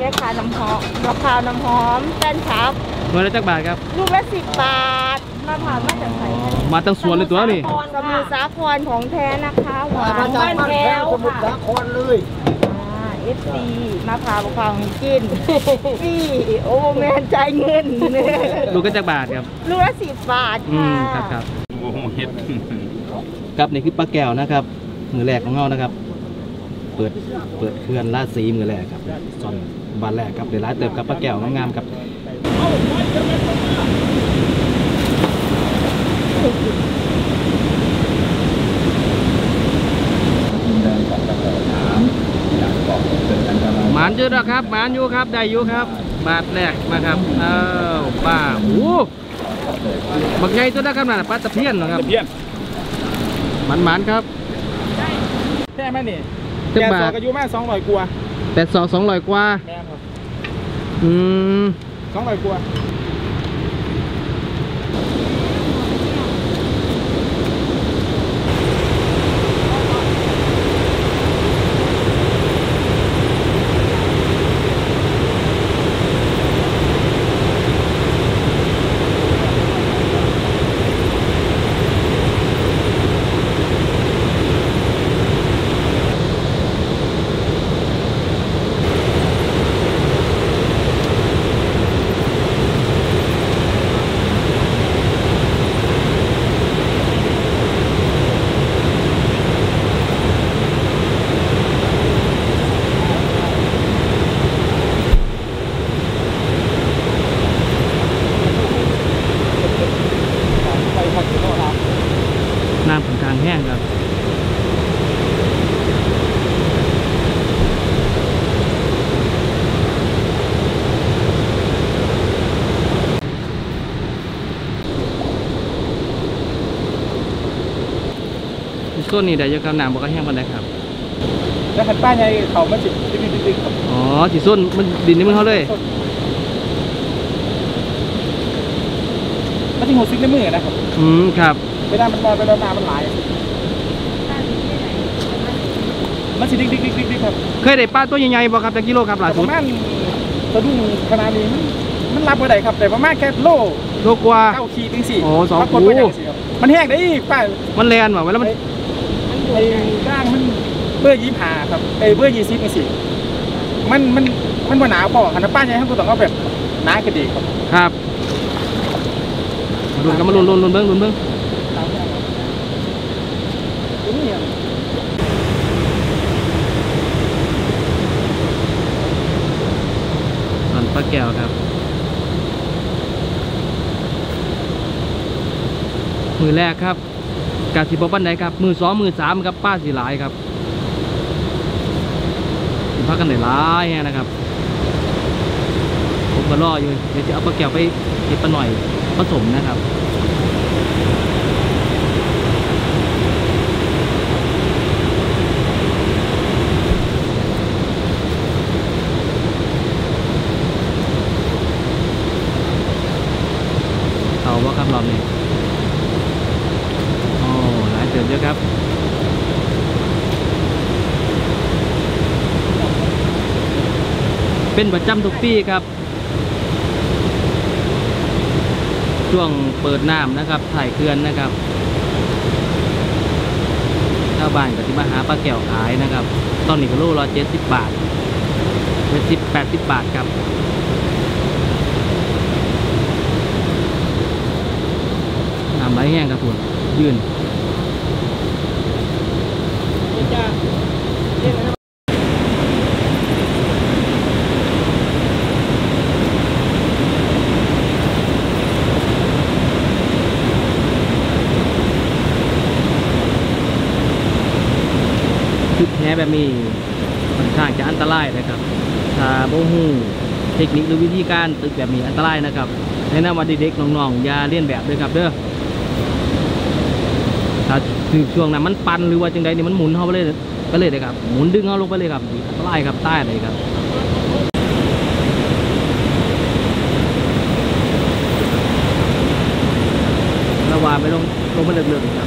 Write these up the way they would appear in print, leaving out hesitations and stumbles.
ม่ค้าน้ำหอมมะพร้าวน้ำหอมแป้นชับตัวละจักบาทครับลูกละ10 บาทมะพร้าวมาจากไหนมาตั้งสวนเลยตัวนี่สมุทรสาครของแท้นะคะหวานบ้านแก้วสมุทรสาครเลย FC มะพร้าวของกินพี่โอ้แม่ใจเงินลูกก็จักบาทครับลูกละ10 บาทค่ะครับโอ้เฮ็ดครับนี่คือปลาแก้วนะครับมือแรกของเรานะครับเปิดเคลื่อนราศีมือแรกครับซอนบานแรกครับเดี๋ยวร้านเติมกับปลาแก้วงามๆครับหมานเยอะนะครับหมานอยู่ครับได้อยู่ครับบาทแรกมาครับป้าโอ้บักใหญ่ตัวนะครับน่ะปลาตะเพียนนะครับหมานครับแค่ไหมนี่แกสอกอายุแม่200 กว่า 200 กว่าแม่ครับ200 กว่าน้ำค่อนข้างแห้งครับต้นนี้ได้เยอะครับน้ำบอกก็แห้งปานใดครับแล้วขันป้าใหญ่เขามันจิดึกครับอ๋อจีส้นมันดินในมือเขาเลยมันที่หัวซิกในมือนะครับครับไม่ได้มันนอนไปแล้วน้ำมันไหลมันสิดิกครับเคยได้ปลาตัวใหญ่ๆบ่ครับจากกิโลครับหลายสุดประมาณสะดุ้งขนาดนี้มันรับไปได้ครับแต่ประมาณแค่โลกว่า 9 ขีดถึง 4 โอ้2 คนมันแห้งได้อีกป้ามันแลนว่ะแล้วมันไอ้ร่างมันเบอร์25ครับเบอร์20นี่สิมันบ่หนาพอขนาดป้าใหญ่ทั้งตัวต้องเอาแบบหนาก็ดีครับลุ้นกันมาลุ้นเบิ้งส่วนปลาแก้วครับมือแรกครับกาสิบปันไหนครับมือ2 มือ 3ครับป้าสีหลายครับพักกันไหนหลายนะครับผมก็รออยู่เดี๋ยวจะเอาปลาแก้วไปเก็บปลาหน่อยผสมนะครับเอาว่าครับรอบนี้โอ้หลายเติมเยอะครับเป็นประจำทุกปีครับช่วงเปิดน้ำนะครับถ่ายเขื่อนนะครับชาวบ้านก็ที่มาหาปลาแก้วขายนะครับตอนนี้ก็โลละ70 บาท80 บาทครับน้ำไหลแห้งครับคุณยืนคือแพ้แบบนี้ค่อนข้างจะอันตรายนะครับถ้าโมหูเทคนิคหรือวิธีการตึกแบบนี้อันตรายนะครับแนะนำว่าเด็กๆน้องๆอย่าเลียนแบบด้วยครับเด้อถ้าถือช่วงนั้นมันปั่นหรือว่าจังใดนี่มันหมุนเข้าไปเลยครับหมุนดึงเข้าลงไปเลยครับอันตรายครับใต้เลยครับระวังไปลงไปเลือกๆครับ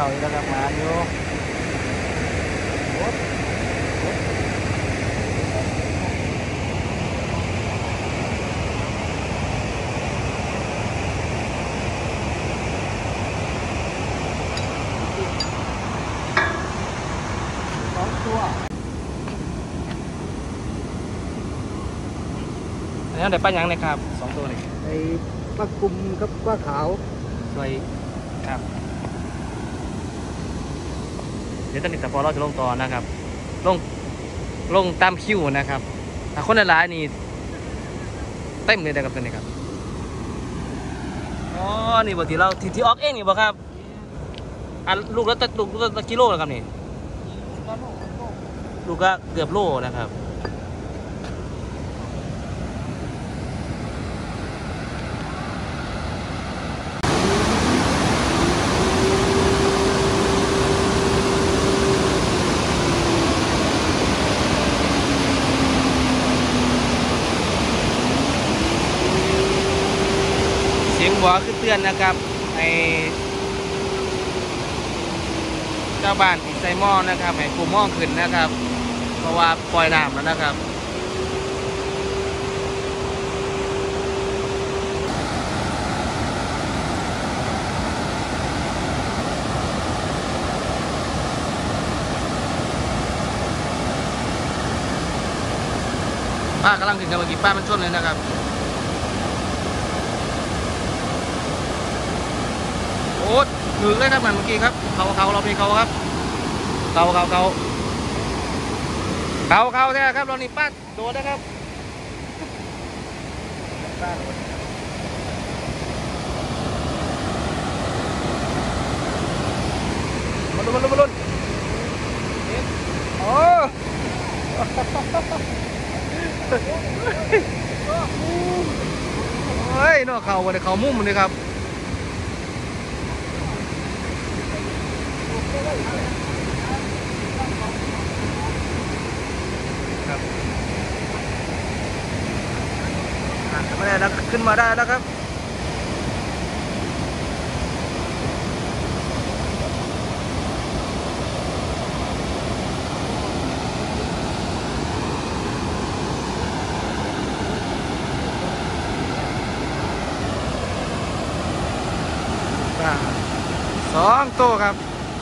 อีกแล้วครับมาอยู่แล้วได้ปลาหยังเลยครับ2 ตัวเลยไอ้ปลากุมกับปลาขาวสวยครับเดี๋ยวตอนนี้สปอร์เราจะลงต่อนะครับลงตามคิวนะครับถ้าคนหลายๆนี่เต็มเลยนะครับตัวนี้ครับอ๋อนี่บที่เราที่ออกเองนี่บ่ครับอันลูกละกิโลแล้วครับนี่ลูกก็เกือบโลนะครับเสียงหัวคือเตือนนะครับไอเจ้าบ้านที่ใส่หม้อนะครับให้คุมหม้อขึ้นนะครับเพราะว่าปล่อยน้ำแล้วนะครับป้ากำลังถึงกันเมื่อกี้ป้ามันชนเลยนะครับโอ้ถึงเลยครับมันเมื่อกี้ครับเขาเรามีเขาครับเขาแท้ครับเรานี่ป้าโดนนะครับมาลุ้นโอ้เฮ้ยนอกเขาวันนี้เขามุ่มเลยครับไม่ได้แล้วขึ้นมาได้แล้วครับ2 ตัวครับ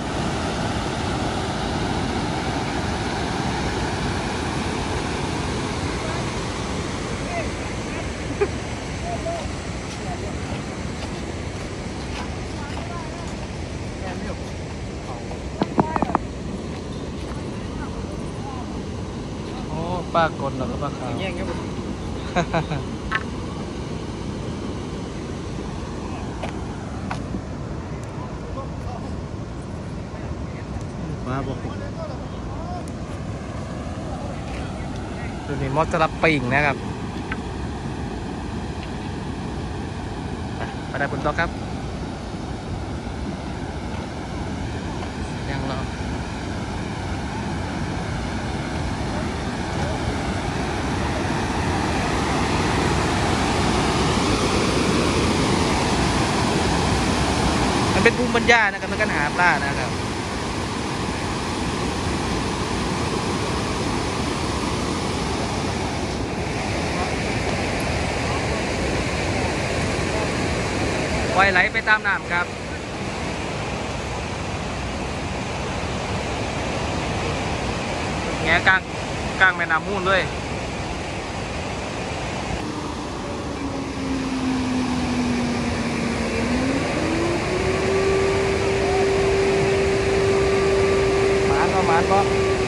โอ้ปลากดหรอปลาขาวแย่งครับมาบอกดูนี่มอสลับปิ่งนะครับไปได้ผลต่อครับยังรอมันเป็นภูมิปัญญานะครับในการหาปลานะครับปล่อยไหลไปตามน้ำครับแง่กลางแม่น้ำมูลเลยหมานบ่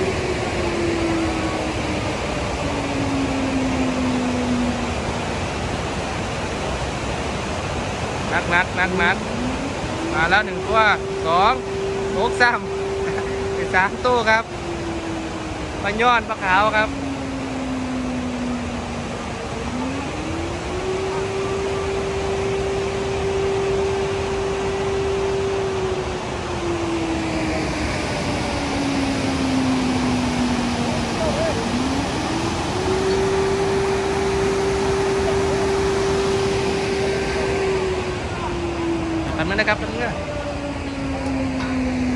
นักมาแล้ว1 ตัว2 6 3เป็น3 ตัวครับปลาย้อนปลาขาวครับทำนั้นนะครับทำนั้น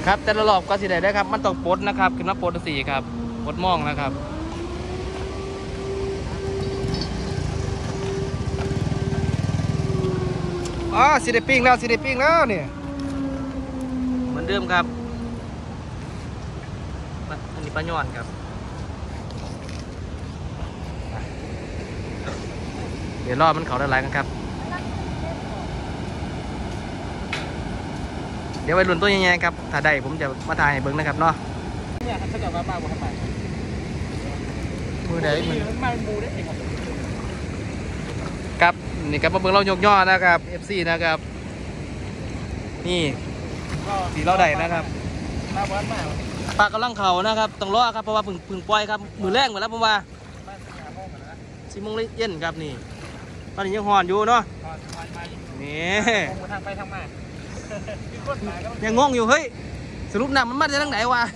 ครับแต่ละรอบก็สิได้ครับมันต้องปลดนะครับขึ้นมาปลดสีครับปลดมองนะครับอ๋อสิได้ปิ้งแล้วสิได้ปิ้งแล้วเนี่ยเหมือนเดิมครับอันนี้ปลาย่อนครับเดี๋ยวรอมันเขาละลายกันครับเดี๋ยวไปลุ้นตัวยังไงครับถ้าได้ผมจะมาถ่ายให้เบิ้งนะครับเนาะเนี่ยเขาจะมาบ้าบุทำไมมือใดมือมาบูได้เองครับครับนี่ครับมาเบิ้งเรายกย่อนะครับ FC นะครับนี่สีเราได้นะครับมาบ้านมาปลากำลังเขานะครับต้องรอครับเพราะว่าพึ่งปล่อยครับมือแรกหมดแล้วผมว่า4 โมงเย็นครับนี่ตอนนี้ยังหอนอยู่เนาะนี่ทางไปทางมายังงงอยู่เฮ้ยสรุปน้ำมันมาจากทางไหนวะ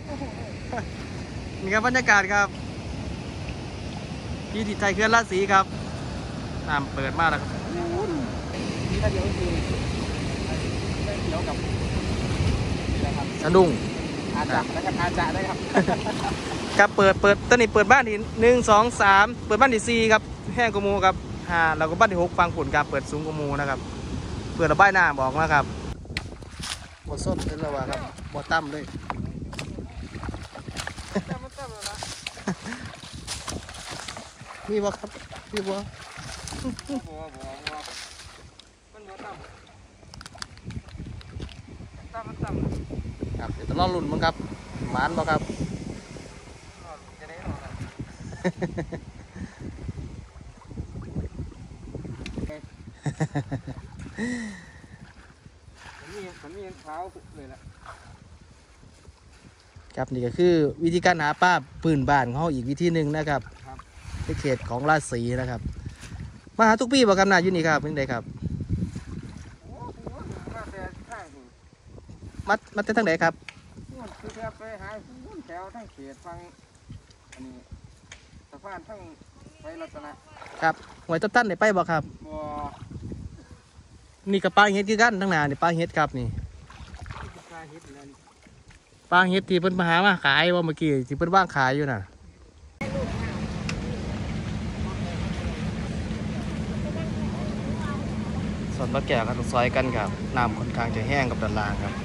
นี่ครับบรรยากาศครับที่ติดใจเขื่อนราชสีครับน้ำเปิดมากแล้วครับนี่ถ้าเดี๋ยวคือเดี๋ยวกับสะดุ้งอาจจะนะครับอาจจะได้ครับครับเปิดตอนนี้เปิดบ้านที่1 2 3เปิดบ้านที่4ครับแห้งกว่าหมูครับ5แล้วก็บ้านที่6ฟังผลครับเปิดสูงกว่าหมูนะครับเปิดระบายน้ำบอกนะครับบดส้นเป็นระว่าครับบดตั้มเลยมีบ่ครับมีบ่ครับเดี๋ยวต้องรอลุ้นมั้งครับหมานบ่ครับผมมีเท้าเลยละครับนี่ก็คือวิธีการหาปลาปืนบ้านของเขาอีกวิธีหนึ่งนะครับในเขตของราชสีนะครับมาหาทุกปีบ่ครับนาอยู่นี่ครับเพิ่งได้ครับมาแต่ทางไหนครับคือไปหาแถวทั้งเขตฟังอันนี้สะพานทั้งไปรัตนะครับหวยตับตั้นได้ไปบ่ครับบัวนี่กับปลาเห็ดคือกันทั้งหนานี่ปลาเห็ดครับนี่ปลาเห็ดเลยปลาเห็ดที่เพิ่นมาหามาขายว่าเมื่อกี้ที่เพิ่นว่างขายอยู่น่ะส่วนปลาแก้วครับซอยกันครับน้ำค่อนข้างจะแห้งกับด้านล่างครับ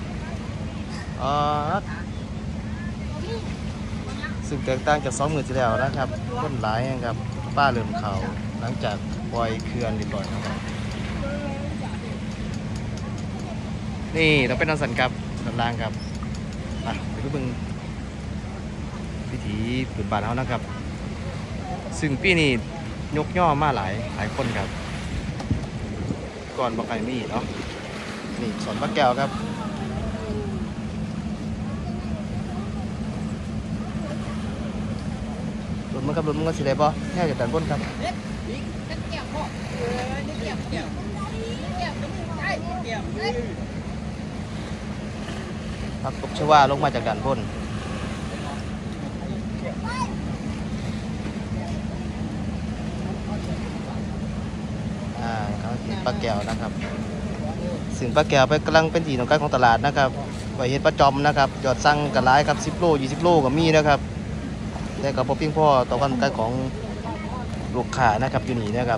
ซึ่งแตกต่างจาก2 มื้อที่แล้วนะครับคนหลายครับป้าเริ่มเขาหลังจากปล่อยเขื่อนเรียบร้อยนะครับนี่เราเป็นนักสันครับด้านล่างครับไปดูเบิ่งวิถีปืนบ้านเขานะครับซึ่งปีนี้ยกย่อมาหลายคนครับก่อนบอกใครมีเนาะนี่สอนปลาแก้วครับรถมันครับรถมันก็สิได้ป่ะแค่จากด้านบนครับผักตบชวาลงมาจากด้านบนเขาเห็นปลาแก้วนะครับซึ่งปลาแก้วไปกำลังเป็นที่ต้องการของตลาดนะครับไว้เห็นปลาจอมนะครับยอดสั่งกระไรครับ10 โล 20 โลก็มีนะครับแต่กับพอเพียงพอต่อความต้องการของลูกค้านะครับอยู่นี่นะครับ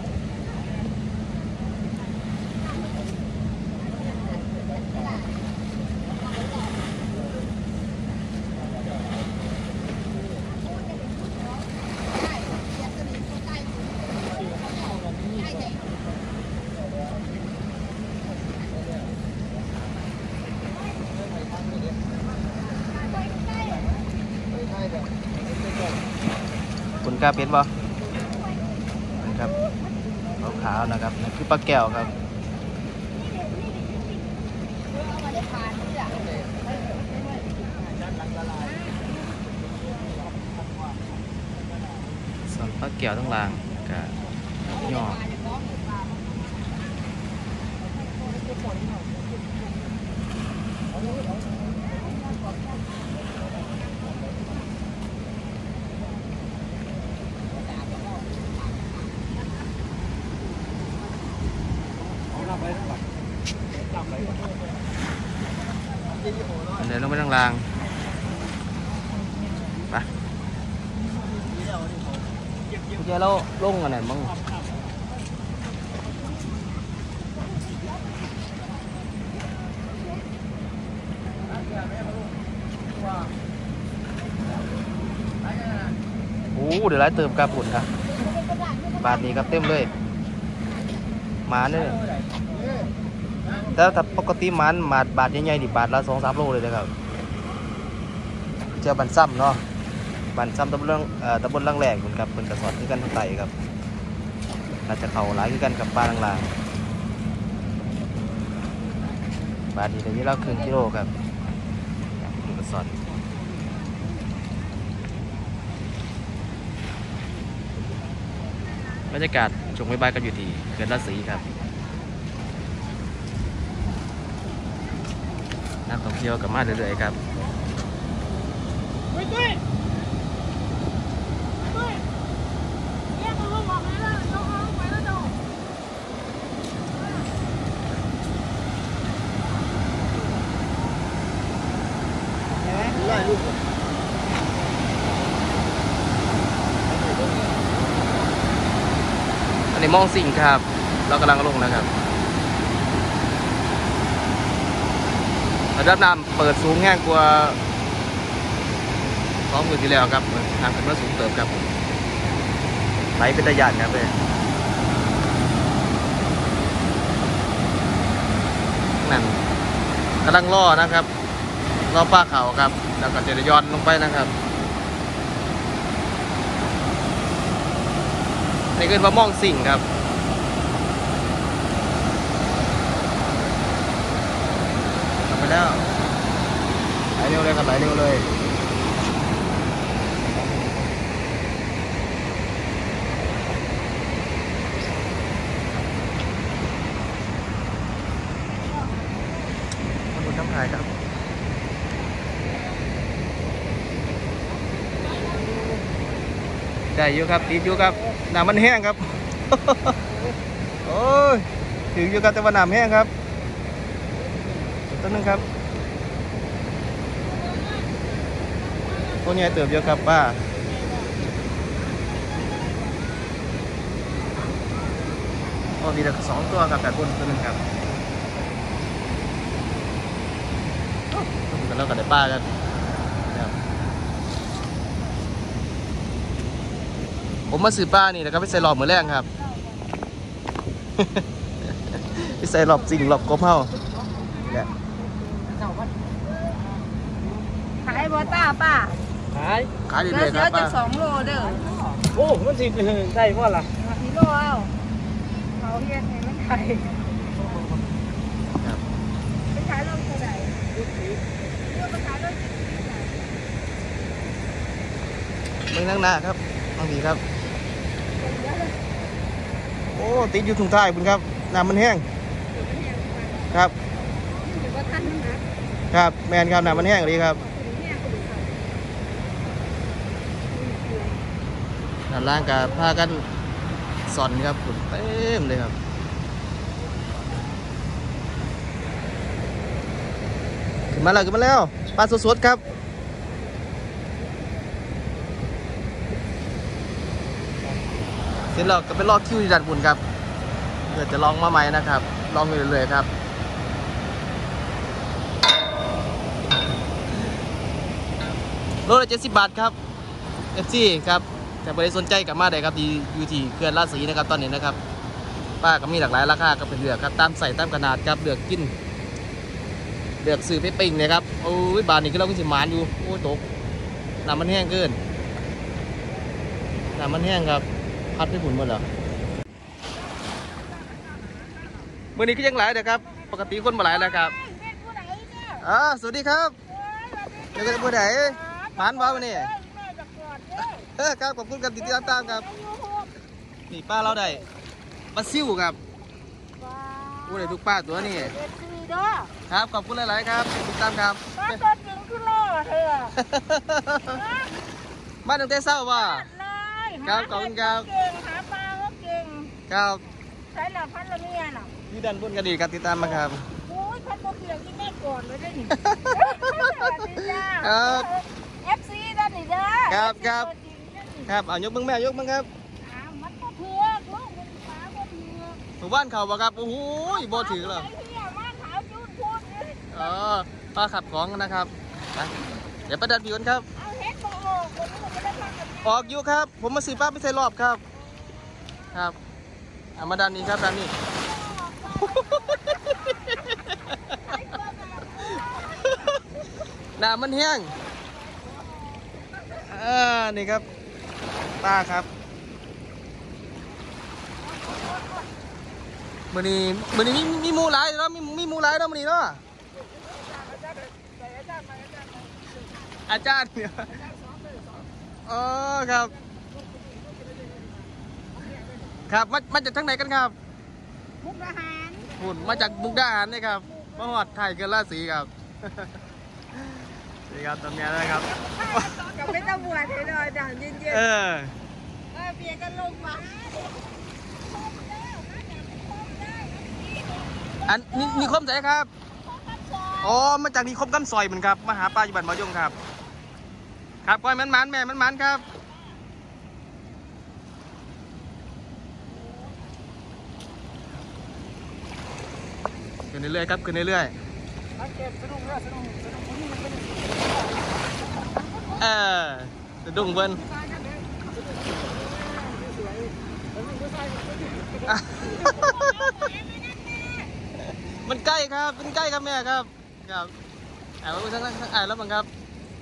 คุณกล้าเป็นบ่นะครับขาวๆนะครับนี่คือปลาแก้วครับส่วนปลาแก้วทั้งล่างกับย่อเดินลงไปล่างๆไปเดี๋ยวเราลงกันไหนบ้างโอ้เดี๋ยวไล่เติมกระปุนครับบาทนี้ครับเต็มเลยหมาเนี่ยแต่ถ้าปกติมันมาบาทใหญ่ๆดิบาทละ2-3 โลเลยนะครับเจอบันซ้ำเนาะบันซ้ำตะบนล่างแหลกเหมือนกับเป็นกระสอบคือกันทั้งไตครับอาจจะเข่าหลายคือกันกับปลาล่างๆบาทนี้เดี๋ยวนี้เราครึ่งกิโลครับกระสอบบรรยากาศช่วงบ่ายๆก็อยู่ที่เขื่อนราชสีครับนักท่องเที่ยวกับมาเรื่อยๆครับอันนี้มองสิ่งครับเรากำลังลงนะครับระดับน้ำเปิดสูงแห้งกว่า2 มือที่แล้วครับทางขึ้นมาสูงเติมครับไหลเป็นระยะครับเลยนั่นกำลังล่อนะครับล่อป้าเขาครับแล้วก็จะย้อนลงไปนะครับนี่คือว่ามองสิ่งครับทำไปแล้วไหลเร็วเลยครับไหลเร็วเลยน้ำพายครับได้อยู่ครับติดอยู่ครับน้ำมันแห้งครับ โอ้ยถึงอยู่ครับแต่ว่าน้ำแห้งครับต้นนึงครับตัวใหญ่เติบเยอะครับป้าโอ้มีแต่2 ตัวครับแต่ต้นนึงครับกันแล้วก็ได้ป้ากันผมมาซื้อป้านี่แล้วก็ไปใส่หลอบมือแรกครับ ไปใส่หลอบจริงหลอบกบเฮาเนี่ยขายบอต้าป้าขายดีแล้เลวยคเดี๋รัยวบจะป้า 2 โลเด้อโอ้มันสิได้พ่อล่ะกิโลเอาเขาเฮ็ดให้มันไข่ไปขายโลเท่าไหร่ไปขายโลเมืองนั่งหน้าครับบางทีครับโอ้ติดอยู่ถุงท้ายคุณครับน้ำมันแห้งครับครับแมนครับน้ำมันแห้งดีครับด้านล่างกับพากันสอนครับเต็มเลยครับขึ้นมาแล้วปลาสดๆครับเสร็จแล้วก็ไปรอคิวที่ด่านบุญครับเพื่อจะลองมาใหม่นะครับลองไปเรื่อยๆครับโลละ70 บาทครับ FC ครับแต่บริสนใจกับมาได้ครับอยู่ที่เขื่อนราชสีนะครับตอนนี้นะครับป้าก็มีหลากหลายราคาก็เป็นเลือกครับตามใส่ตามขนาดครับเลือกกินเลือกซื้อไปปิ้งเนี่ยครับโอ้ยบาทนี้ก็เราก็สิมานอยู่โอ้ยตกน้ำมันแห้งเกินน้ำมันแห้งครับพัดไปผุนหมดเหรอเมื่อนี้ก็ยังหลายนะครับปกติคนมาหลายแล้วครับสวัสดีครับเจอกันเมื่อไหร่หมานบ้าวันนี้ครับขอบคุณกับติดตามครับนี่ป้าเราได้ปลาซิ่วครับอู้ได้ทุกป้าตัวนี้ครับขอบคุณหลายๆครับติดตามครับป้าตัวจริงคือโลเธอบ้านตั้งแต่เช้าว่ะครับขอบคุณครับเก่งหาปลาก็เก่งครับใช้หลักพันละเมียน่ะนี่ดันบนกระดิ่งครับติดตามมาครับโอ้ยพันโมเขียงที่แม่ก่อนเลยได้หนิครับ FC นั่นนี่เด้อครับ FC ครับตัวจริงนั่นนี่ครับเอายกมึงแม่ยกมึงครับมันก็เถือกลูกมันฟ้าก็เถือกหมู่บ้านเขาบ่ครับโอ้โหบ่ถือหรอกไอ้เหี้ยมาขาวจุดพูดเลยอ๋อป้าขับของนะครับไปเดี๋ยวประดันผิวกันครับเอาเฮ็ดบ่ออกคนนี้ผมไม่ได้ฟังกับออกอยู่ครับ ผมมาซื้อป้าไม่ใช่รอบครับครับเอามาด้านนี้ครับด้านนี้ น้ำมันแห้งนี่ครับป้าครับมื้อนี้มีหมูหลายเนาะมีหมูหลายเนาะมื้อนี้เนาะอาจารย์เนี่ยอ๋อครับครับมาจากทางไหนกันครับมุกดาหารหุ่นมาจากมุกดาหารนี่ครับมาหอดไทยเกินราศีครับ นี่ครับตำแหน่งนะครับกับไม่ต้องบวชเลยเลยด่างเย็นเออๆเบียร์กันลงมาอันนี้นิคมไหนครับอ๋อมาจากนิคมกำซอยเหมือนครับมาหาปลาอยู่บ้านหมอยงครับครับก้อยมันแม่มันครับขึ้นเรื่อยๆครับขึ้นเรื่อยๆนักเก็บสะดุ้งเรือสะดุ้งคนนี้มันเป็นสะดุ้งเบิ้ลมันใกล้ครับมันใกล้ครับแม่ครับครับมาดูทั้งแล้วมั้งครับ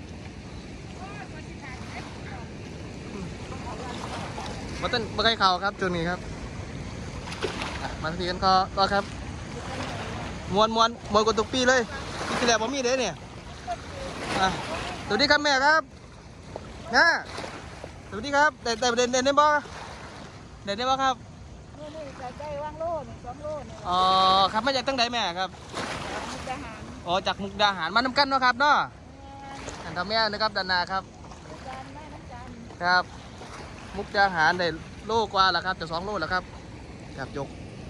มาเต้นมาใกล้เข่าครับจุดนี้ครับมาทีกันก็ครับมวนกดตุกปีเลยที่แรกผมมีเด้เนี่ยสวัสดีครับแม่ครับนะสวัสดีครับเด่นได้บ่ครับนี่ใกล้ๆว่างโลนี่2 โลนี่อ๋อครับมาจากตั้งใดแม่ครับมุกดาหารอ๋อจากมุกดาหารมานำกันเนาะครับเนาะอันทำแม่นะครับดานาครับจานแม่น้ำจานครับ มุกดาหารได้โลกว่าแล้วครับจะ2 โลแล้วครับครับยก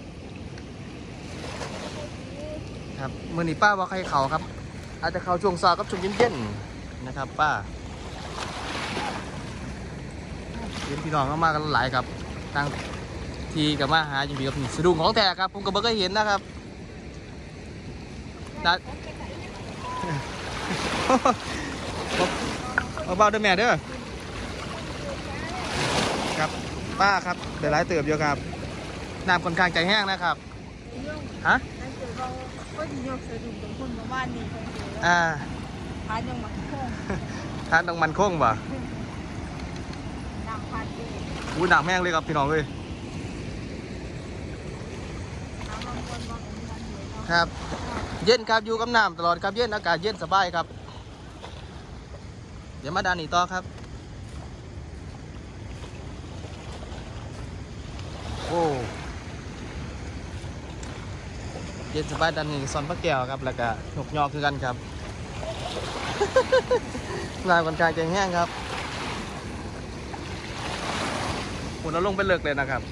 ครับมื้อนี้ป้าว่าใครเขาครับอาจจะเขาช่วงซอกกับช่วงเย็นๆนะครับป้าเห็นพี่น้องเข้ามากันหลายครับทางทีกับมาหาอยู่ดีกับสะดุ้งของแท้ครับผมก็เพิ่งเคยเห็นนะครับดัดเบาๆด้วยแม่เด้อครับป้าครับเดี๋ยวไล่เติบเยอะครับน้ำค่อนข้างใจแห้งนะครับฮะนั่นคือเราก็ดียกสะดุ้งตรงคนมาบ้านนี่คนเดียว พายังมาโค้งทานต้องมันโค้งป่ะนำพันเองอู้หนักแห้งเลยครับพี่น้องเลยน้ำบางคนบางคนบางเดียวครับ เย็นครับอยู่กับน้ำตลอดครับเย็นอากาศเย็นสบายครับ เดี๋ยวมาดานอีกต่อครับโอ้เย็นสบายดันนี่ซอนพระแก้วครับแล้วก็หกยอคือกันครับ ลายคนกลางใจแห้งครับหุ่นเราลงไปเลิกเลยนะครับ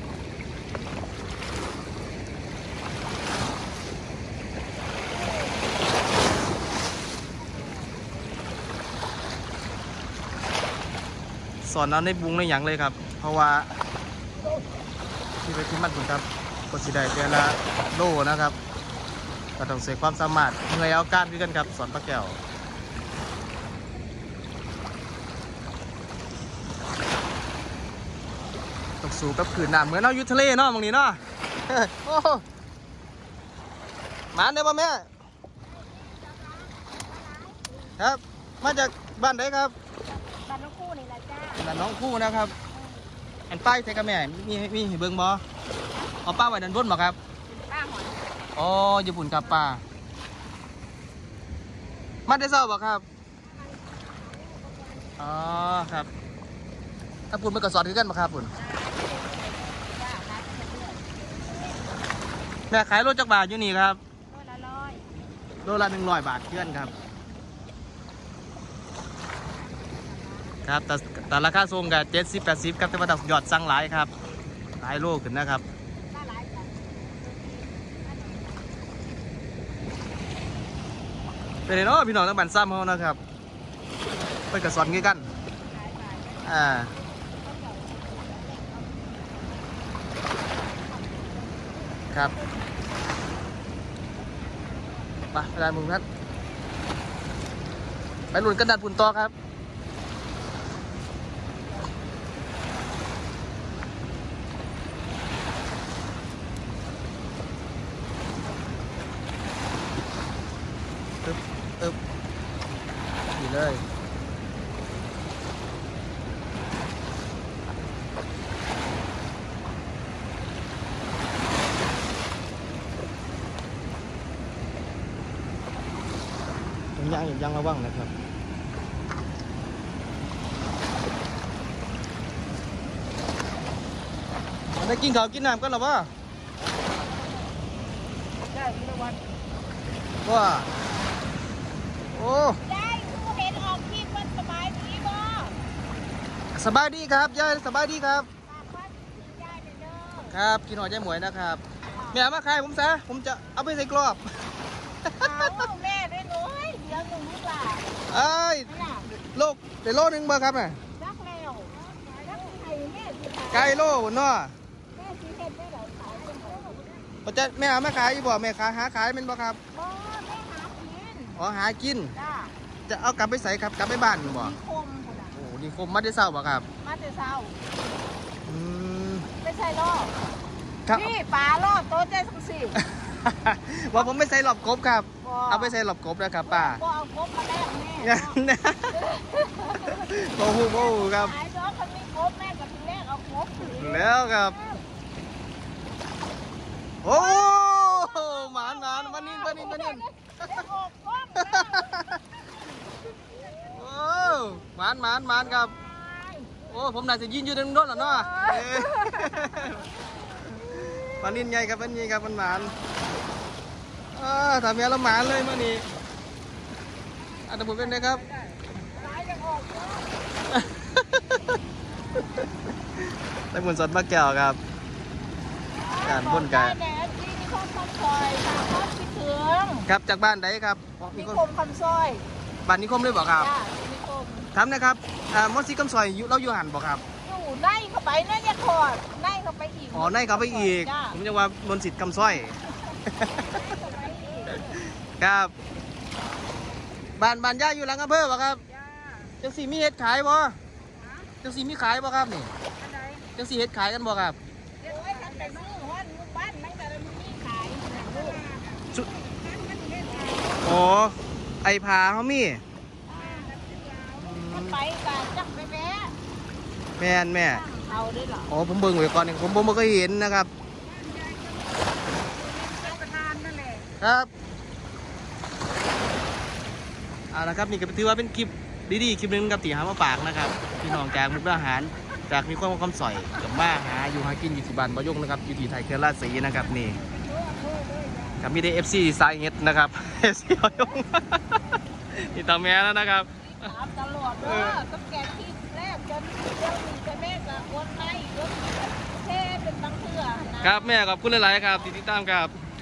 สอนเราในบุงในหยังเลยครับเพราะว่าที่ไปที่มันผมครับกดสีได้เดือนละโลนะครับก็ต้องเสียความสามารถเหนื่อยเอาการด้วยกันครับสอนพระแก้วต้องสู้กับขืนน้ำเหมือนเราอยู่ทะเลเนาะบางนี้เนาะ โอ้มาเนี่ยป่ะแม่ครับมาจากบ้านไหนครับบ้านน้องคู่นี่แหละจ้าบ้านน้องคู่นะครับอันป้ายใส่กับแม่มีเห็นเบิ้งบ่เอาป้าไว้ดันบนบ่ครับป้าหอยอ๋อญี่ปุ่นครับป้ามาได้เศร้าบ่ครับอ๋อครับถ้าปุ่นมันก็สอนคือกันบ่ครับปุ่นแม่ขายโลจักบาทอยู่นี่ครับโลละ100 โลละ100 บาทเพื่อนครับครับแต่ราคาส่งกับ70-80ครับแต่ว่าหยอดสั่งหลายครับหลายโลขึ้นนะครับป้าหลายจ้ะเป็นไงเนาะพี่น้องทั้งบ้านซ้ำเขานะครับไปกับสอนกันครับไปได้มึงครับไปหลุนกันดันปุ่นต่อครับตึ๊บนี่เลยยังระวังนะครับได้กินข้าวกินน้ำกันหรอวะได้วิรวัฒน์ว่าโอ้ได้กูเห็นออกคลิปมันสบายดีบ่สบายดีครับยายสบายดีครับฝากบ้านยายเด้อครับกินหอยยายหมวยนะครับแม่เอามาขายผมซะผมจะเอาไปใส่กรอบเอาแม่ได้น้อยเดี๋ยวหนึ่งลูกหลานเอ้ยน่ะโลกเดี๋ยวโลนึงเบอร์ครับน่ะรักแล้วรักไทยแม่สิขายไก่โลบนเนาะแม่สิเฮ็ดได้เหรอขายเป็นบ่ผมจะแม่เอามาขายอีบ่แม่ขายหาขายเป็นบ่ครับบ่แม่หากินอ๋อหากินจ้าจะเอากลับไปใส่ครับกลับไปบ้านบ่มีคมพุ่นน่ะโอ้นี่คมมาได้เศร้าบ่ครับมาแต่เช้าอืมไม่ใช่รอบครับนี่ปลารอบโต๊ะใจสังสิว่าผมไม่ใส่หลบกบครับบ่เอาไปใส่หลบกบนะครับป้าบ่เอาครบมาแลกแม่งั้นนะโอ้โหโอ้โหครับขายดอกคันมีครบแม่กับทีแรกเอาครบแล้วครับ โอ้หมานวันนี้ได้ออกครบโอ้หมานครับ โอ้ผมน่าจะยืนอยู่ตรงโน้นแล้วเนาะปลานิ่นไงครับปลานิ่นครับมันหมานทำเมียเราหมานเลยมานี่อันดับผมเป็นไงครับขายจะออกครบแต่หมุนสดมาแก้วครับการพ่นกันแดดที่นิคมคำซอยทางครอบคิดถึงครับจากบ้านไหนครับนิคมคำซอยบ้านนิคมเลยบอกครับจ้านิคมทำนะครับมอสซี่กำซอยเราอยู่หันบอกครับอยู่ในเข้าไปนั่นเนี่ยคอดในเข้าไปอีกอ๋อในเขาไปอีกจ้าผมจะว่านนสิทธิ์กำซอยเข้าไปอีกครับบ้านย่าอยู่หลังอำเภอบ่ครับจ้าจังสีมีเห็ดขายบ่จังสีมีขายบ่ครับนี่อันใดจังสีเห็ดขายกันบ่ครับโอ้ยทำแต่ซื้อฮ้อนลูกบ้านมันแต่มันมีขายลูกชุอ๋อไอผาเขามีมันไปกันจักไปแม่แม่เอาได้หรออ๋อผมเบิ่งไว้ก่อนนี่ผมบ่เคยเห็นนะครับประธานนั่นแหละครับเอาละครับนี่ก็ถือว่าเป็นคลิปดีๆคลิปหนึงกับตีหามาฝากนะครับพี่น้องจากมุกดาหารจากมีความใส่กับมาหาอยู่หากินอยู่ที่บ้านบ่ยงนะครับอยู่ที่ไทยเครือราชสีนะครับนี่กับมีได้ FC สายเฮ็ดนะครับ FC บ่ยง นี่ตามแม่แล้วนะครับถามตลอดว่าตั้งแต่ที่แรกจนเรื่องมีแต่แม่กับคนในรถแค่เป็นบางเทื่อนะครับแม่ขอบคุณหลายๆครับที่ติดตามครับ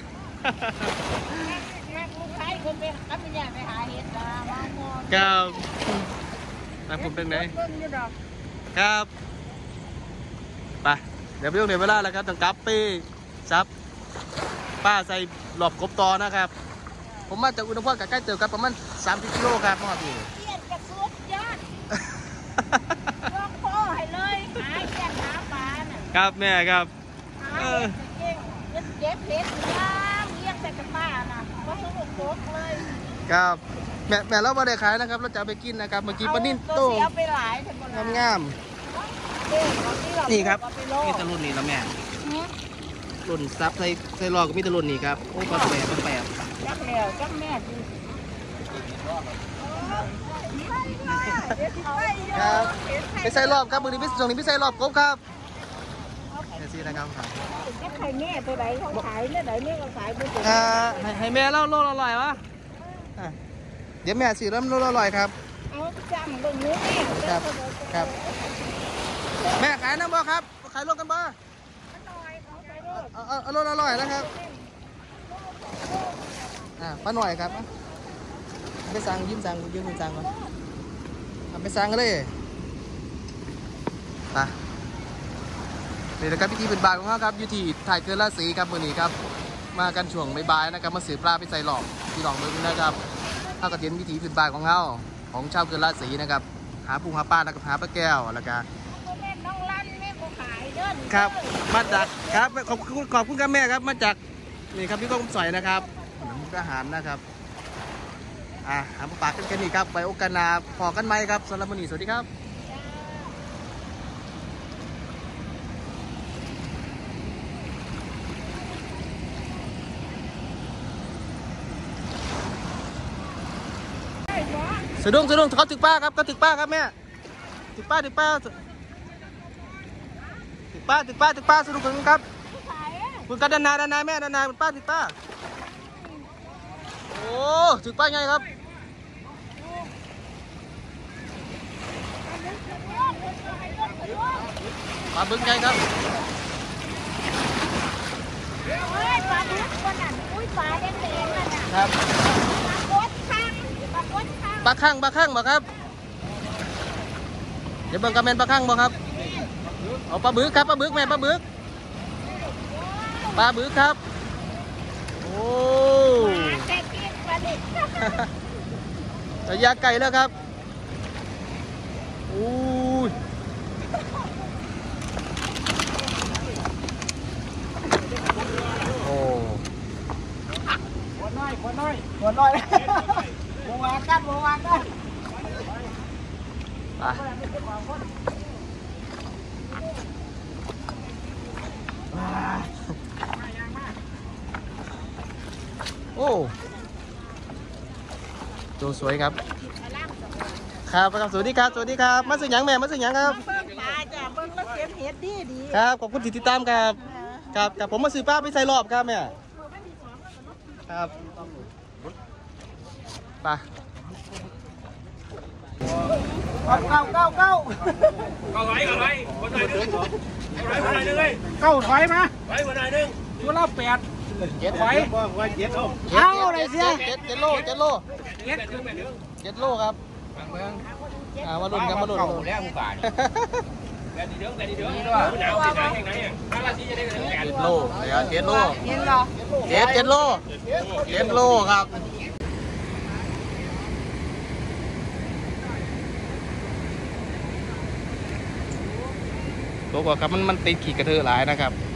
แม่ลูกชายคนไปกับพี่ใหญ่ไปหาเห็ดนะมามองครับแต่ผมเป็นไงเบิ่งอยู่ดอกครับไปเดี๋ยวไปลงเดี๋ยวเวลาแล้วครับต้องกลับไปซับป้าใส่หลอบกบต่อนะครับ ผมมาจากอุณหภูมิใกล้ๆเจอกันประมาณ30 กิโลครับพ่อพี่เกียดกระสุดยอดลองพ่อให้เลยหาเกียดหาปลาน่ะครับแม่ครับหาเห็ดเก่งเก็บเห็ดย่างเลี้ยงแต่กับป้าน่ะก็สนุกโคตรเลยครับแม่เราไม่ได้ขายนะครับเราจะเอาไปกินนะครับเมื่อกี้ปลานิ่นตัโต้วเสียไปหลายถึงคนงามๆนี่ครับนี่นี่ตะลุนนี่แล้วแม่รุ่นซับใส่รอก็มีตะลุนนี่ครับโอ้ปลาแปบจักแล้วจักแม่ดีครับไปใส่รอบครับมือนี้ตรงนี้ไปใส่รอบกบครับเดี๋ยวสินะครับจักใครแม่ตัวไหนเขาขายเนี่ยไหนแม่เขาขายบุญให้แม่เล่าโลละร้อยวะเดี๋ยวแม่สิเริ่มโลละร้อยครับเอาจังเบิ่งนู้นนี่ครับครับ แม่ขายน้ำบ่ครับขายโลกันบ่เอาโลละร้อยนะครับป้าหน่อยครับไปสั่งยืมสั่งก่อนไปสร้างกันเลยไปนี่นะครับพิธีพื้นบ้านของเขาครับอยู่ที่ถ่ายเกลือราศีครับมือนี้ครับมากันช่วงบ่ายๆนะครับมาสืบปลาไปใส่หลอกที่หลอกมึงนะครับเข้ากระเทียนพิธีพื้นบ้านของเขาของชาวเกลือราศีนะครับหาปูหาปลาแล้วก็หาปลาแก้วแล้วก็แม่น้องลั่นแม่ก็ขายเด้อครับมาจากครับขอบคุณครับแม่ครับมาจากนี่ครับพี่ก้องสอยนะครับมุกทหารนะครับหาปากกันแค่นี้ครับไปโอกาสหน้าพอกันไหมครับสำหรับมื้อนี้สวัสดีครับสะดุ้งเขาถึกป้าครับก็ถึกป้าครับแม่ถึกป้าสะดุ้งกันครับคุณกันด้านหน้าแม่ด้านหน้าคุณป้าถึกป้าโอ้ถึกป้าไงครับปลาบึ้งไงครับเฮ้ยปลาดุกคนนั้นอุ้ยปลาแดงๆนั่นน่ะครับปลาข้างปลาข้างบ่ครับเดี๋ยวเบิ่งกระเมนปลาข้างบ่ครับเอาปลาบึกครับปลาบึกแม่ปลาบึกครับโอ้แค่กินปลาเด็กระยะไกลแล้วครับอู้ยโอ้หัวน้อยบัววางกันโอ้โจสวยครับครับสวัสดีครับมาซื้อหยังแม่มาซื้อหยังครับเบิ่งปลาจ้ะเบิ่งแล้วเก็บเห็ดดีครับขอบคุณที่ติดตามครับครับผมมาซื้อปลาไปใส่รอบครับแม่ครับไปเก้าถอยมาตัวละ8 7 ถอยเอาอะไรเสีย7 โลครับมาลุ้นกันมาลุ้นแล้วมึงป่า7 โลเดี๋ยว7 โลๆเห็นเหรอ 7 โลครับตัวกว่าครับมันติดขี่กระเทอะหลายนะครับ